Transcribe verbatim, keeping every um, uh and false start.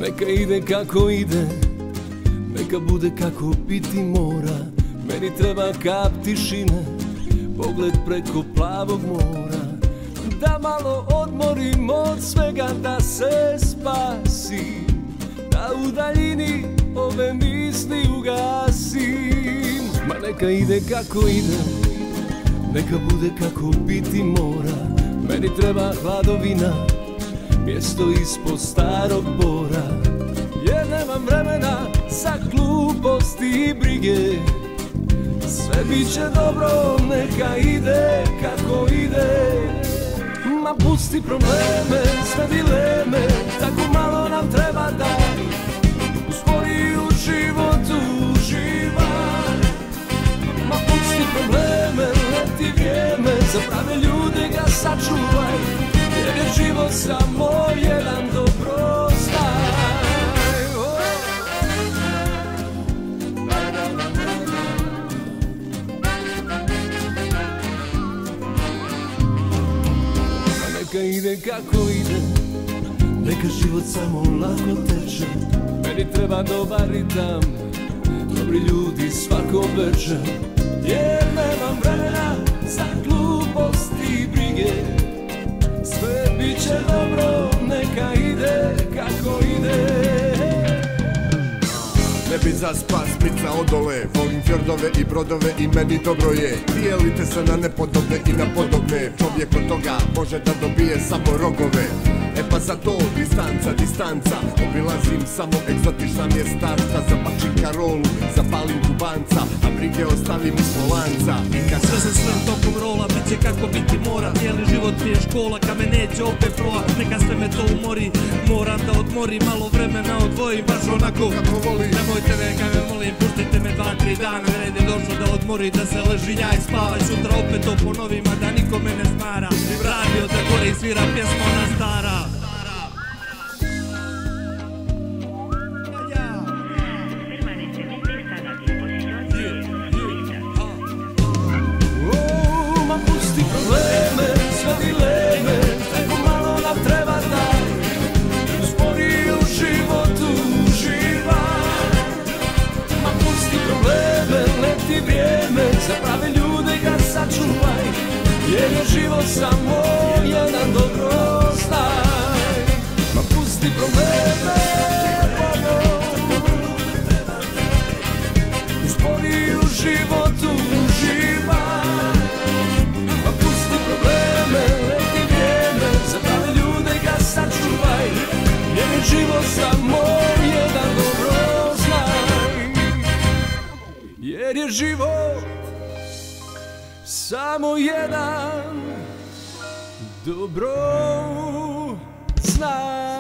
Neka ide kako ide, neka bude kako biti mora. Meni treba kap tišine, pogled preko plavog mora. Da malo odmorim od svega, da se spasim, da u daljini ove misli ugasim. Ma neka ide kako ide, neka bude kako biti mora. Meni treba hladovina, mjesto ispod starog bora. Jer nemam vremena za gluposti i brige. Sve bit će dobro, neka ide kako ide. Ma pusti probleme, sve dileme, tako malo nam treba da uspori u životu uživaj. Ma pusti probleme, leti vrijeme, za prave ljude ga sačuvaj. Jer je život samo jedan dobrostaj. Neka ide kako ide, neka život samo lako teče. Meni treba dobar ritam, dobri ljudi svako večer. Jer nemam vremena za gluposti i brige. Sve bit će dobro, neka ide kako ide. Ne bi za spas mica odole, volim fjordove i brodove i meni dobro je. Dijelite se na nepodobne i na podobne, čovjek od toga može da dobije samo rogove. E pa za to distanca, distanca, obilazim samo egzotična mjestašta. Zapačim Karolu, zapalim kubanca, a brige ostavim iz volanca. Sve se sve tokom rola, bit će kako biti mora. Cijeli život mi je škola, ka me neće opet proa. Neka sve me to umori, moram da odmori. Malo vremena odvojim, baš onako kako volim. Nemojte me, kaj me molim, puštite me dva, tri dana. Red je došlo da odmori, da se leži ja i spavaj. Sutra opet to ponovim, a da niko me ne smara. Radio da gore i svira pjesma ona stara. Za prave ljude ga sačuvaj, jer je život samo jedan dobrostaj. Ma pusti probleme, uspori u životu uživaj. Ma pusti probleme, leti vrijeme, za prave ljude ga sačuvaj, jer je život samo jedan dobrostaj. Jer je život samo jedan dobro zna.